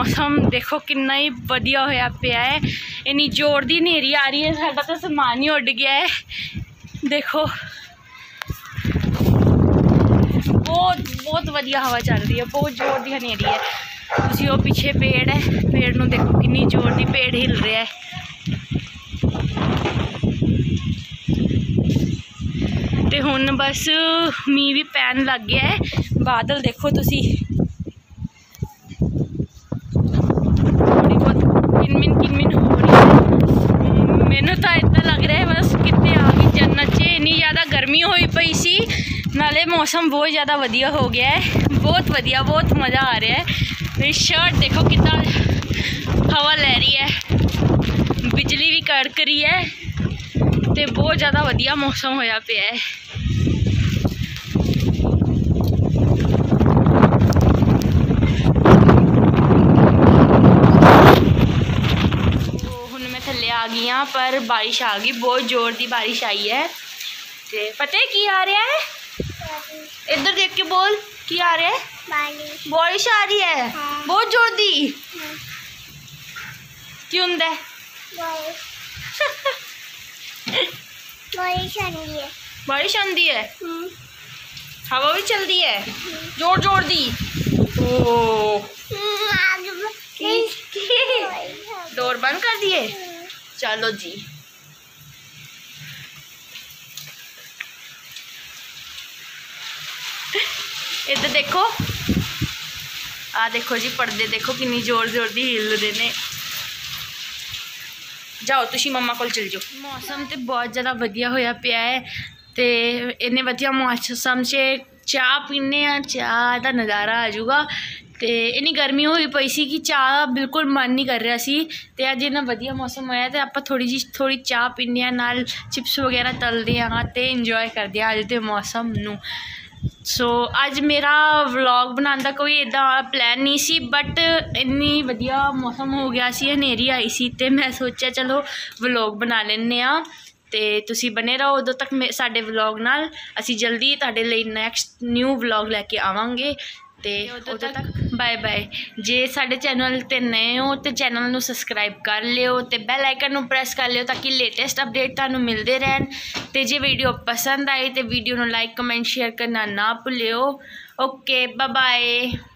मौसम देखो कितना ही वधिया होया पिया है। इन्नी जोर दी हनेरी आ रही है, साडा तो समान ही उड़ गया है। देखो बहुत वधिया हवा चल रही है, बहुत जोर दी हनेरी है। तुसी वो पीछे पेड़ है, पेड़ नूं देखो कितनी जोर दी पेड़ हिल रहा है। ते हुण बस मींह भी पैन लग गया है। बादल देखो तुसी थोड़ी बहुत किनमिन हो रही है। मैनू तो इतना लग रहा है बस कितने आ गई जन्नत च। इन्नी ज़्यादा गर्मी हुई पई सी, नाले मौसम बहुत ज़्यादा वधिया हो गया है। बहुत वधिया, बहुत मज़ा आ रहा है। मेरी शर्ट देखो कितना हवा ले रही है, बिजली भी कड़क रही है, तो बहुत ज़्यादा वधिया मौसम होया पिया है। हुण मैं थल्ले आ गई हाँ, पर बारिश आ गई, बहुत जोर दी बारिश आई है। ते पता है की आ रहा है? इधर देख के बोल, की आ रहा है? बारिश आ रही है। हाँ। बहुत जोर दी। हाँ। क्यों होंदा है? बारिश आंदी है। हवा भी चलती है जोर जोर दी। ओ डोर बंद कर दिए। चलो जी, इधर देखो, आ देखो जी पर्दे देखो कितनी जोर जोर दी हिल रहे ने। जाओ तुसी मम्मा कोल चल जाओ। मौसम तो बहुत ज़्यादा वधिया होया पिया है, तो इन्ने वधिया मौसम से चाह पीने, चाह का नज़ारा आ जाऊगा। तो इन्नी गर्मी हुई पई सी कि चाह बिल्कुल मन नहीं कर रहा सी। तो अज इन्ना वधिया मौसम होया तो आप थोड़ी चाह पीने, नाल चिप्स वगैरह तलते हाँ तो इंजॉय करते हैं अज के मौसम नूं। सो अज मेरा व्लॉग बनाने का कोई इदा प्लैन नहीं सी, बट इन्नी वधिया मौसम हो गया सी, हनेरी आई सी, तो मैं सोचा चलो व्लॉग बना लेने आ। तो तुसी बने रहो उदों तक साडे व्लॉग नाल। असी जल्दी तुहाडे लई नैक्सट न्यू व्लॉग लैके आवांगे। तो उदों तक बाय बाय। जे साडे चैनल ते नए हो तो चैनल नू सबसक्राइब कर लियो, तो बैल आइकन नू प्रेस कर लियो ताकि लेटेस्ट अपडेट तुहानू मिलते रहन। तो जे वीडियो पसंद आई तो वीडियो नू लाइक कमेंट शेयर करना ना भुल्लियो। Okay bye bye.